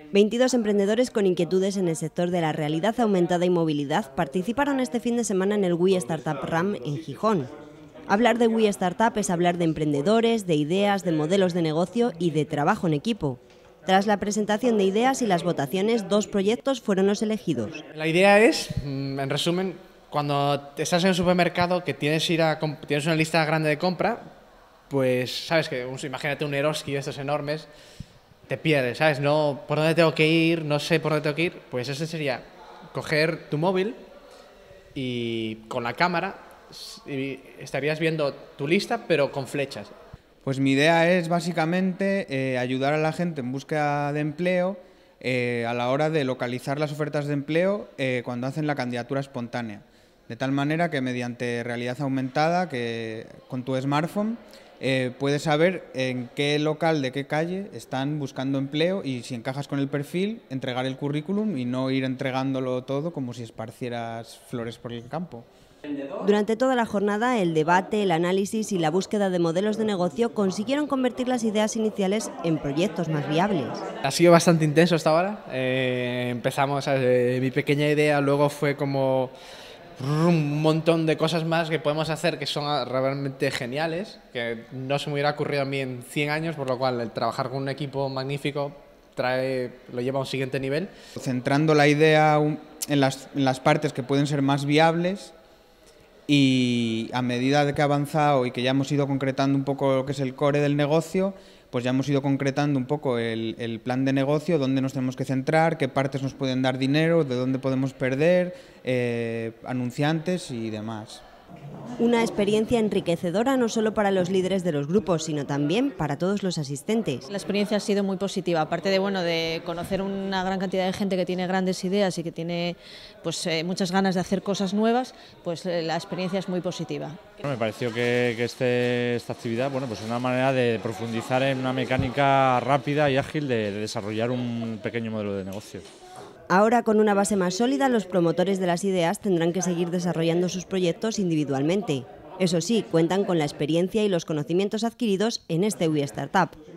22 emprendedores con inquietudes en el sector de la realidad aumentada y movilidad participaron este fin de semana en el We Startup Ram en Gijón. Hablar de We Startup es hablar de emprendedores, de ideas, de modelos de negocio y de trabajo en equipo. Tras la presentación de ideas y las votaciones, 2 proyectos fueron los elegidos. La idea es, en resumen, cuando estás en el supermercado que tienes una lista grande de compra, pues sabes que, imagínate un Eroski de estos enormes, te pierdes, ¿sabes? No, ¿por dónde tengo que ir? No sé por dónde tengo que ir. Pues ese sería coger tu móvil y con la cámara estarías viendo tu lista, pero con flechas. Pues mi idea es básicamente ayudar a la gente en búsqueda de empleo a la hora de localizar las ofertas de empleo cuando hacen la candidatura espontánea. De tal manera que mediante realidad aumentada, que con tu smartphone puedes saber en qué local de qué calle están buscando empleo y si encajas con el perfil, entregar el currículum y no ir entregándolo todo como si esparcieras flores por el campo. Durante toda la jornada, el debate, el análisis y la búsqueda de modelos de negocio consiguieron convertir las ideas iniciales en proyectos más viables. Ha sido bastante intenso hasta ahora. Empezamos, mi pequeña idea, luego fue como un montón de cosas más que podemos hacer que son realmente geniales, que no se me hubiera ocurrido a mí en 100 años, por lo cual el trabajar con un equipo magnífico lo lleva a un siguiente nivel. Centrando la idea en las partes que pueden ser más viables, y a medida de que ha avanzado y que ya hemos ido concretando un poco lo que es el core del negocio, pues ya hemos ido concretando un poco el plan de negocio, dónde nos tenemos que centrar, qué partes nos pueden dar dinero, de dónde podemos perder, anunciantes y demás. Una experiencia enriquecedora no solo para los líderes de los grupos, sino también para todos los asistentes. La experiencia ha sido muy positiva, aparte de conocer una gran cantidad de gente que tiene grandes ideas y que tiene muchas ganas de hacer cosas nuevas, pues la experiencia es muy positiva. Me pareció que esta actividad es una manera de profundizar en una mecánica rápida y ágil de desarrollar un pequeño modelo de negocio. Ahora, con una base más sólida, los promotores de las ideas tendrán que seguir desarrollando sus proyectos individualmente. Eso sí, cuentan con la experiencia y los conocimientos adquiridos en este We Startup.